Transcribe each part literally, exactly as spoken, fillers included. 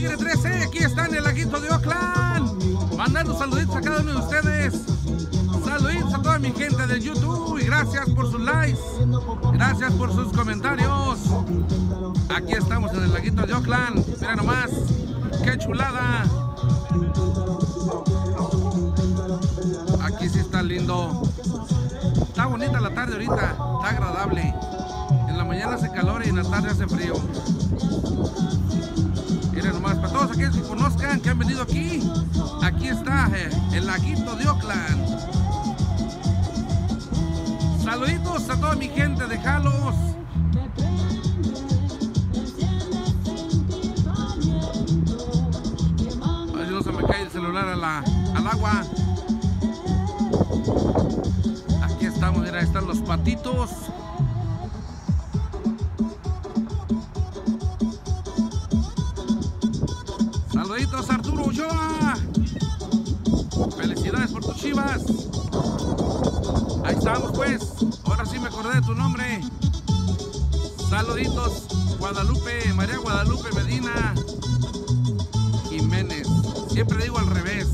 Tigre trece, aquí está en el laguito de Oakland. Mandando saluditos a cada uno de ustedes. Saluditos a toda mi gente de YouTube y gracias por sus likes. Gracias por sus comentarios. Aquí estamos en el laguito de Oakland. Mira nomás, qué chulada. Aquí sí está lindo. Está bonita la tarde ahorita, está agradable. En la mañana hace calor y en la tarde hace frío. Miren nomás, para todos aquellos que conozcan, que han venido aquí, aquí está eh, el laguito de Oakland. Saluditos a toda mi gente de Jalos. A ver si no se me cae el celular a la, al agua. Aquí estamos, mira, están los patitos. Saluditos a Arturo Ulloa. Felicidades por tus Chivas. Ahí estamos pues. Ahora sí me acordé de tu nombre. Saluditos, Guadalupe, María Guadalupe Medina Jiménez. Siempre digo al revés.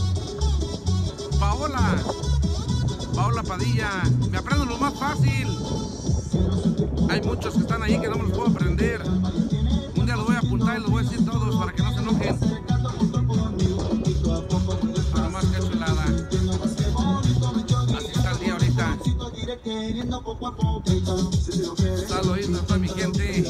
Paola. Paola Padilla. Me aprendo lo más fácil. Hay muchos que están ahí que no me los puedo aprender. Un día los voy a apuntar y los voy a decir todos para que no se enojen. Nada más que chulada. Así está el día ahorita. Saluditos a toda mi gente.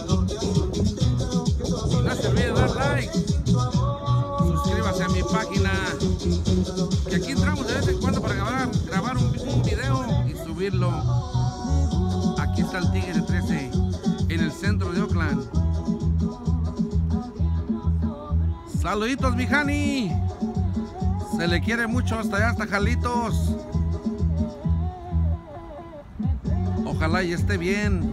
No se olvide dar like. Suscríbase a mi página. Que aquí entramos de vez en cuando para grabar, grabar un, un video y subirlo. Aquí está el Tigre trece en el centro de Oakland. Saluditos, mi Jani. Se le quiere mucho hasta allá, hasta Jalitos. Ojalá y esté bien.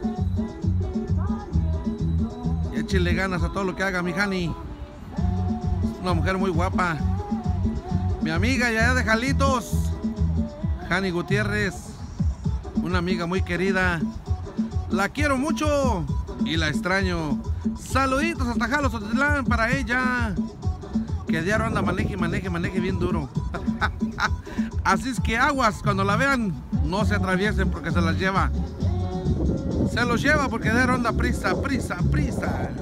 Y échale ganas a todo lo que haga, mi Jani. Una mujer muy guapa. Mi amiga y allá de Jalitos, Jani Gutiérrez. Una amiga muy querida. La quiero mucho y la extraño. Saluditos hasta Jalos Otitlán para ella. Que diario anda maneje, maneje, maneje bien duro. Así es que aguas, cuando la vean, no se atraviesen porque se las lleva. Se los lleva porque diario anda prisa, prisa, prisa.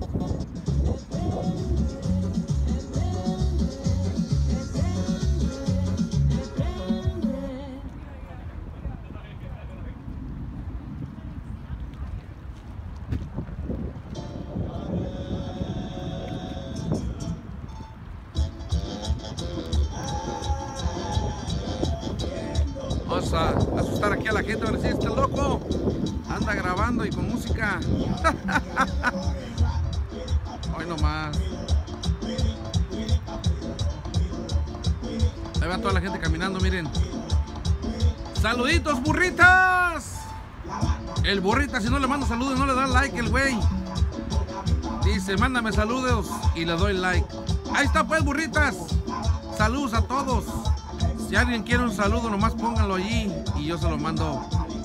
Vamos a asustar aquí a la gente, a ver si este loco anda grabando y con música. Hoy nomás. Ahí va toda la gente caminando, miren. ¡Saluditos, burritas! El burrita, si no le mando saludos, no le da like el güey. Dice, mándame saludos y le doy like. Ahí está pues, burritas. Saludos a todos. Si alguien quiere un saludo, nomás pónganlo allí y yo se lo mando.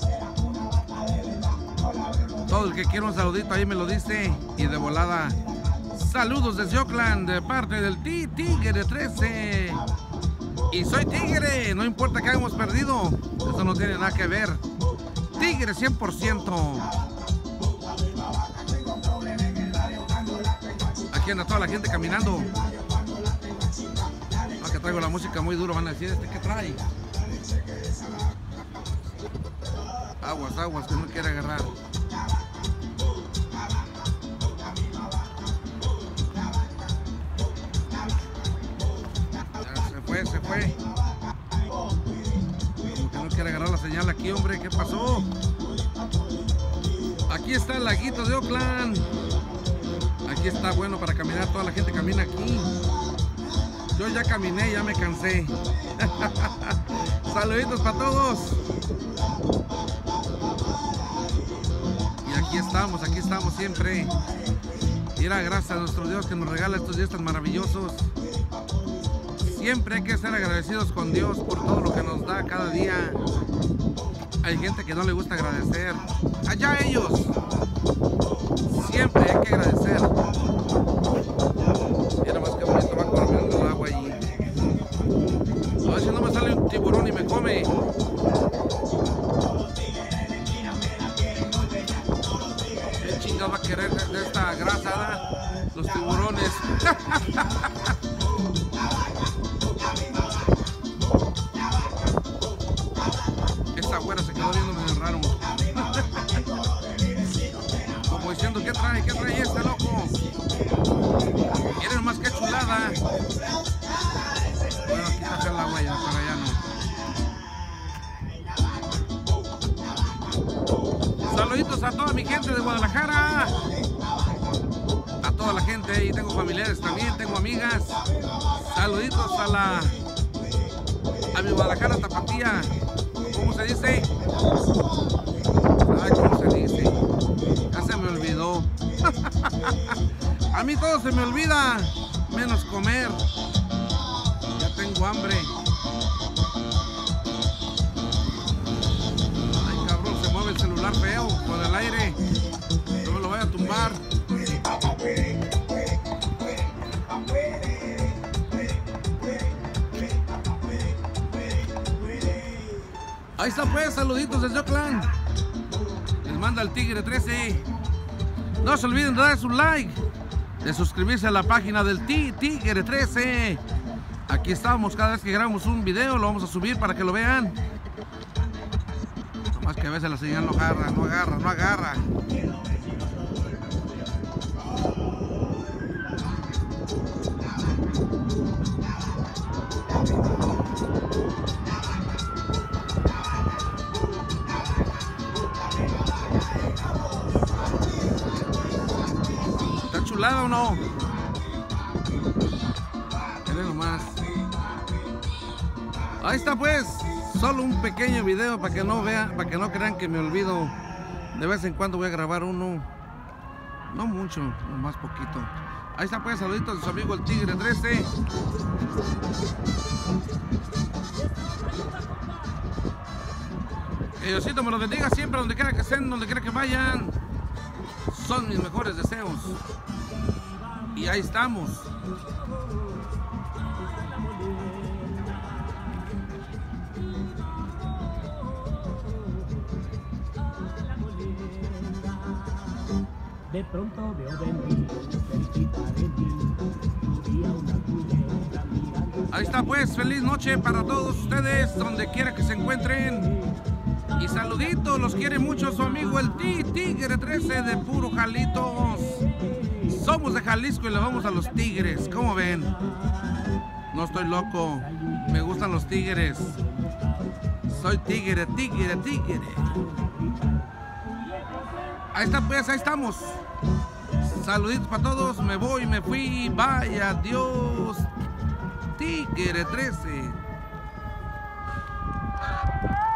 Todo el que quiera un saludito ahí me lo dice y de volada. Saludos desde Oakland de parte del Tigre trece. Y soy Tigre, no importa que hayamos perdido. Eso no tiene nada que ver. Tigre cien por ciento. Aquí anda toda la gente caminando. Que traigo la música muy duro, van a decir, ¿este qué trae? Aguas, aguas, que no quiere agarrar. Ya se fue, se fue. Como que no quiere agarrar la señal aquí, hombre, ¿qué pasó? Aquí está el laguito de Oakland. Aquí está bueno para caminar, toda la gente camina aquí. Yo ya caminé, ya me cansé. Saluditos para todos. Y aquí estamos, aquí estamos siempre. Mira, gracias a nuestro Dios que nos regala estos días tan maravillosos. Siempre hay que ser agradecidos con Dios por todo lo que nos da cada día. Hay gente que no le gusta agradecer. Allá ellos. Siempre hay que agradecer. Mira más que bonito va corriendo el agua allí. A ver si no me sale un tiburón y me come. ¿Qué chingas va a querer de esta grasa, ¿verdad? Los tiburones. Esta güera se quedó viendo medio raro. Como diciendo, ¿qué trae? ¿Qué trae este loco? Miren más que chulada. Bueno, aquí está la huella, para allá no. Saluditos a toda mi gente de Guadalajara. A toda la gente, y tengo familiares también, tengo amigas. Saluditos a la a mi Guadalajara tapatía. ¿Cómo se dice? Ay, ¿cómo se dice? Ya se me olvidó. A mí todo se me olvida, menos comer. Ya tengo hambre. Ay, cabrón, se mueve el celular feo con el aire. No me lo voy a tumbar. Ahí está pues, saluditos desde Oakland. Les manda el Tigre trece. No se olviden de dar su like, de suscribirse a la página del Tigre trece. Aquí estamos, cada vez que grabamos un video lo vamos a subir para que lo vean. Nomás que a veces la señal no agarra, no agarra, no agarra. ¿Está chulada o no? Miren nomás. Ahí está pues, solo un pequeño video para que no vean, para que no crean que me olvido. De vez en cuando voy a grabar uno, no mucho, nomás poquito. Ahí está pues, saluditos de su amigo el Tigre trece. Que Diosito me los bendiga siempre, donde quiera que estén, donde quiera que vayan. Son mis mejores deseos. Y ahí estamos. De pronto veo venir cerquita de mí, y a una culebra mirando. Ahí está pues, feliz noche para todos ustedes, donde quiera que se encuentren. Y saluditos, los quiere mucho su amigo el Tigre trece de puro Jalitos. Somos de Jalisco y le vamos a los Tigres, ¿cómo ven? No estoy loco, me gustan los Tigres. Soy Tigre, Tigre, Tigre. Ahí está pues, ahí estamos. Saluditos para todos, me voy, me fui, vaya, adiós. Tigre trece.